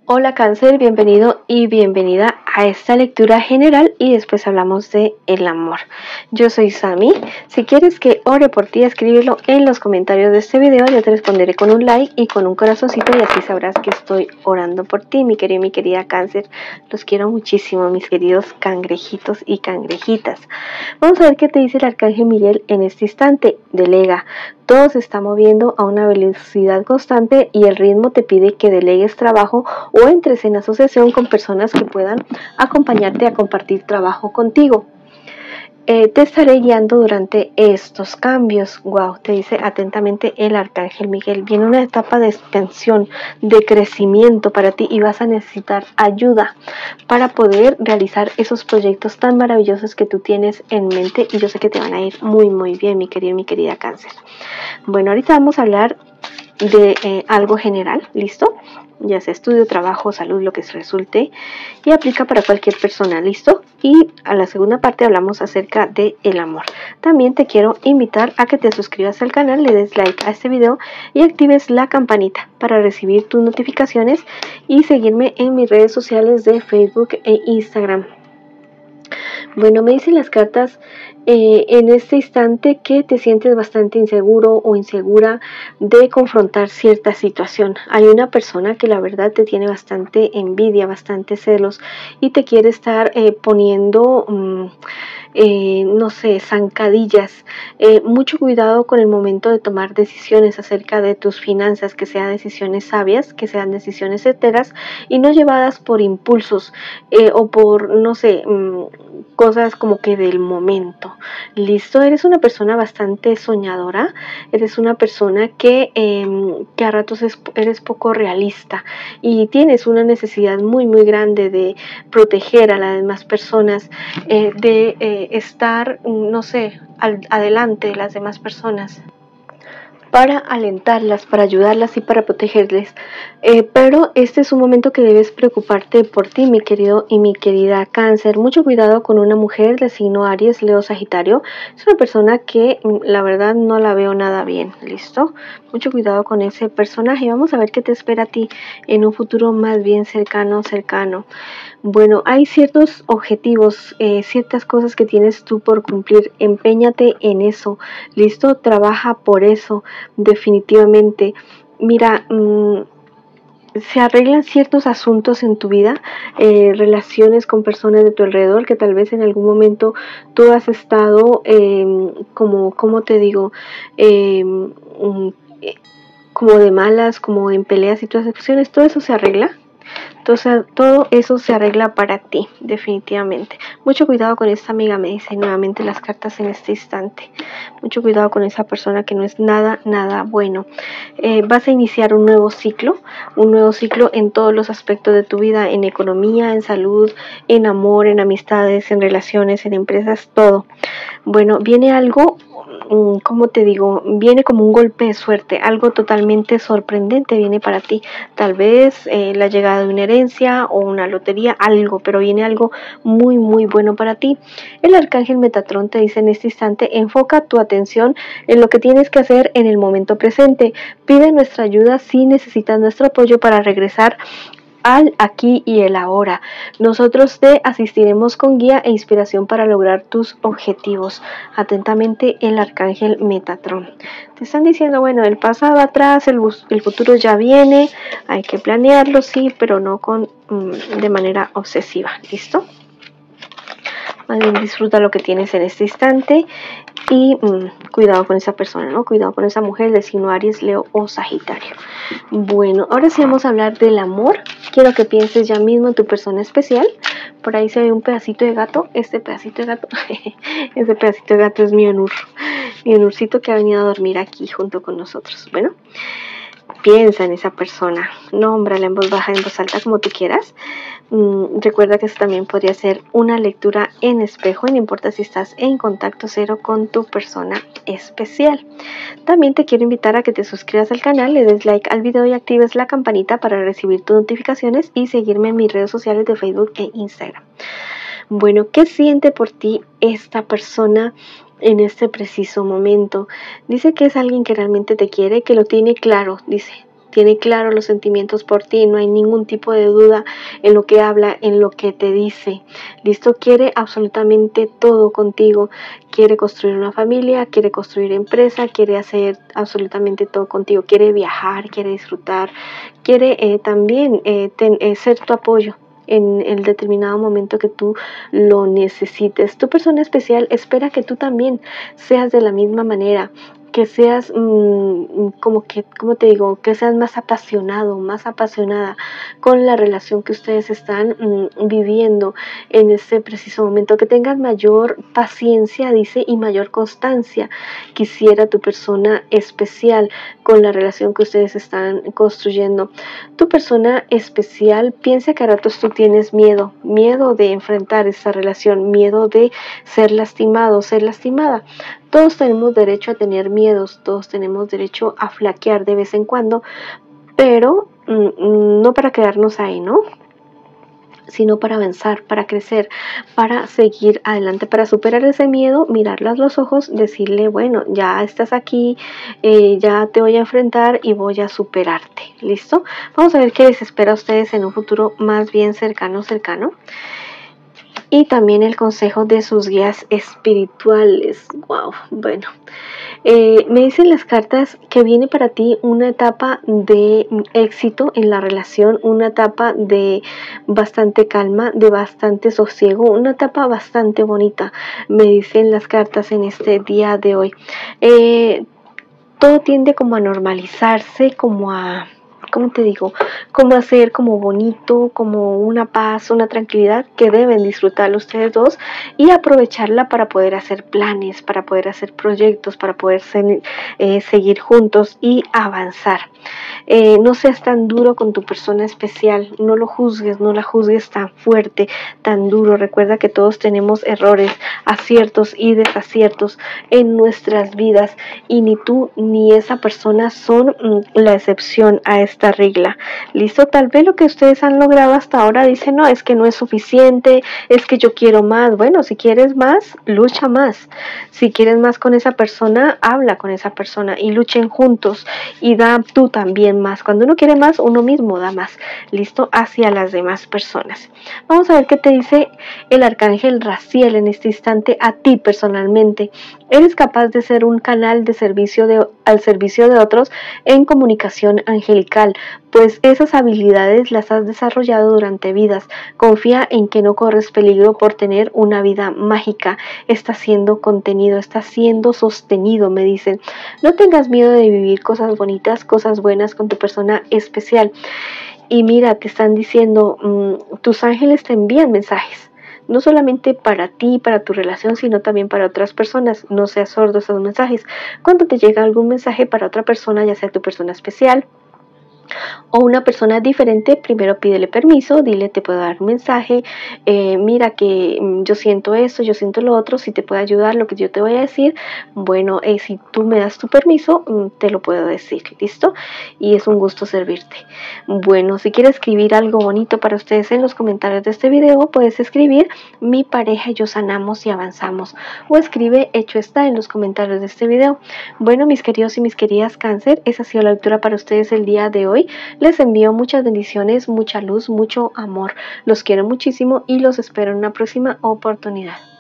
Hola Cáncer, bienvenido y bienvenida a esta lectura general y después hablamos de el amor. Yo soy Sami. Si quieres que ore por ti, escríbelo en los comentarios de este video. Yo te responderé con un like y con un corazoncito y así sabrás que estoy orando por ti, mi querido y mi querida Cáncer. Los quiero muchísimo, mis queridos cangrejitos y cangrejitas. Vamos a ver qué te dice el Arcángel Miguel en este instante. Delega. Todo se está moviendo a una velocidad constante y el ritmo te pide que delegues trabajo o entres en asociación con personas que puedan acompañarte a compartir trabajo contigo. Te estaré guiando durante estos cambios. Wow, te dice atentamente el Arcángel Miguel. Viene una etapa de expansión, de crecimiento para ti y vas a necesitar ayuda para poder realizar esos proyectos tan maravillosos que tú tienes en mente y yo sé que te van a ir muy muy bien, mi querido y mi querida Cáncer. Bueno, ahorita vamos a hablar de algo general, ¿listo? Ya sea estudio, trabajo, salud, lo que se resulte, y aplica para cualquier persona, ¿listo? Y a la segunda parte hablamos acerca del amor. También te quiero invitar a que te suscribas al canal, le des like a este video y actives la campanita para recibir tus notificaciones y seguirme en mis redes sociales de Facebook e Instagram. Bueno, me dicen las cartas en este instante que te sientes bastante inseguro o insegura de confrontar cierta situación. Hay una persona que la verdad te tiene bastante envidia, bastante celos y te quiere estar poniendo... no sé, zancadillas. Mucho cuidado con el momento de tomar decisiones acerca de tus finanzas, que sean decisiones sabias, que sean decisiones certeras y no llevadas por impulsos o por, no sé, cosas como que del momento. Listo, eres una persona bastante soñadora, eres una persona que a ratos eres poco realista y tienes una necesidad muy muy grande de proteger a las demás personas, de estar, no sé, adelante de las demás personas, para alentarlas, para ayudarlas y para protegerles. Pero este es un momento que debes preocuparte por ti, mi querido y mi querida Cáncer. Mucho cuidado con una mujer de signo Aries, Leo, Sagitario. Es una persona que la verdad no la veo nada bien, ¿listo? Mucho cuidado con ese personaje. Vamos a ver qué te espera a ti en un futuro más bien cercano. Bueno, hay ciertos objetivos, ciertas cosas que tienes tú por cumplir. Empeñate en eso, ¿listo? Trabaja por eso, definitivamente. Mira, se arreglan ciertos asuntos en tu vida, relaciones con personas de tu alrededor que tal vez en algún momento tú has estado como te digo, como de malas, como en peleas y todas esas cuestiones. Todo eso se arregla. Entonces, todo eso se arregla para ti, definitivamente. Mucho cuidado con esta amiga, me dicen nuevamente las cartas en este instante. Mucho cuidado con esa persona que no es nada bueno. Vas a iniciar un nuevo ciclo en todos los aspectos de tu vida, en economía, en salud, en amor, en amistades, en relaciones, en empresas, todo. Bueno, viene algo, como te digo, viene como un golpe de suerte, algo totalmente sorprendente viene para ti. Tal vez la llegada de una herencia o una lotería, algo, pero viene algo muy muy bueno para ti. El Arcángel Metatrón te dice en este instante, enfoca tu atención en lo que tienes que hacer en el momento presente. Pide nuestra ayuda si necesitas nuestro apoyo para regresar al aquí y el ahora. Nosotros te asistiremos con guía e inspiración para lograr tus objetivos. Atentamente, el Arcángel Metatrón. Te están diciendo, bueno, el pasado atrás, el futuro ya viene, hay que planearlo, sí, pero no de manera obsesiva. ¿Listo? Más bien disfruta lo que tienes en este instante y cuidado con esa persona, ¿no? Cuidado con esa mujer de signo Aries, Leo o Sagitario. Bueno, ahora sí vamos a hablar del amor. Quiero que pienses ya mismo en tu persona especial. Por ahí se ve un pedacito de gato. Este pedacito de gato, ese pedacito de gato es mi Onur. Mi Onurcito que ha venido a dormir aquí junto con nosotros. Bueno, piensa en esa persona. Nómbrala en voz baja, en voz alta, como tú quieras. Recuerda que esto también podría ser una lectura en espejo, no importa si estás en contacto cero con tu persona especial. También te quiero invitar a que te suscribas al canal, le des like al video y actives la campanita para recibir tus notificaciones y seguirme en mis redes sociales de Facebook e Instagram. Bueno, ¿qué siente por ti esta persona en este preciso momento? Dice que es alguien que realmente te quiere, que lo tiene claro, dice. tiene claro los sentimientos por ti, no hay ningún tipo de duda en lo que habla, en lo que te dice. Listo, quiere absolutamente todo contigo, quiere construir una familia, quiere construir empresa, quiere hacer absolutamente todo contigo, quiere viajar, quiere disfrutar, quiere también ser tu apoyo en el determinado momento que tú lo necesites. Tu persona especial espera que tú también seas de la misma manera, que seas como te digo, que seas más apasionado, más apasionada con la relación que ustedes están viviendo en este preciso momento, que tengas mayor paciencia, dice, y mayor constancia. Quisiera tu persona especial con la relación que ustedes están construyendo. Tu persona especial piensa que a ratos tú tienes miedo de enfrentar esa relación, miedo de ser lastimado, ser lastimada. Todos tenemos derecho a tener miedos, todos tenemos derecho a flaquear de vez en cuando, pero no para quedarnos ahí, ¿no? Sino para avanzar, para crecer, para seguir adelante, para superar ese miedo, mirarle a los ojos, decirle, bueno, ya estás aquí, ya te voy a enfrentar y voy a superarte. ¿Listo? Vamos a ver qué les espera a ustedes en un futuro más bien cercano. Y también el consejo de sus guías espirituales. Wow, bueno. Me dicen las cartas que viene para ti una etapa de éxito en la relación, una etapa de bastante calma, de bastante sosiego, una etapa bastante bonita, me dicen las cartas en este día de hoy. Todo tiende como a normalizarse, como a... ¿Cómo te digo? Como hacer como bonito, como una paz, una tranquilidad que deben disfrutar ustedes dos y aprovecharla para poder hacer planes, para poder hacer proyectos, para poder seguir juntos y avanzar. No seas tan duro con tu persona especial, no lo juzgues, no la juzgues tan fuerte, tan duro. Recuerda que todos tenemos errores, aciertos y desaciertos en nuestras vidas y ni tú ni esa persona son la excepción a esta regla. ¿Listo? Tal vez lo que ustedes han logrado hasta ahora dicen, no, es que no es suficiente, es que yo quiero más. Bueno, si quieres más, lucha más. Si quieres más con esa persona, habla con esa persona y luchen juntos y da tú también más. Cuando uno quiere más, uno mismo da más. ¿Listo? Hacia las demás personas. Vamos a ver qué te dice el arcángel Raziel en este instante a ti personalmente. Eres capaz de ser un canal de servicio al servicio de otros en comunicación angelical, pues esas habilidades las has desarrollado durante vidas. Confía en que no corres peligro por tener una vida mágica. Está siendo contenido, está siendo sostenido, me dicen. No tengas miedo de vivir cosas bonitas, cosas buenas con tu persona especial. Y mira, te están diciendo, tus ángeles te envían mensajes. No solamente para ti, para tu relación, sino también para otras personas. No seas sordo a esos mensajes. Cuando te llega algún mensaje para otra persona, ya sea tu persona especial o una persona diferente, primero pídele permiso, dile, te puedo dar un mensaje, mira que yo siento esto, yo siento lo otro, si te puede ayudar lo que yo te voy a decir, bueno, si tú me das tu permiso, te lo puedo decir, ¿listo? Y es un gusto servirte. Bueno, si quieres escribir algo bonito para ustedes en los comentarios de este video, puedes escribir, mi pareja y yo sanamos y avanzamos, o escribe, hecho está, en los comentarios de este video. Bueno, mis queridos y mis queridas Cáncer, esa ha sido la lectura para ustedes el día de hoy. Les envío muchas bendiciones, mucha luz, mucho amor. Los quiero muchísimo y los espero en una próxima oportunidad.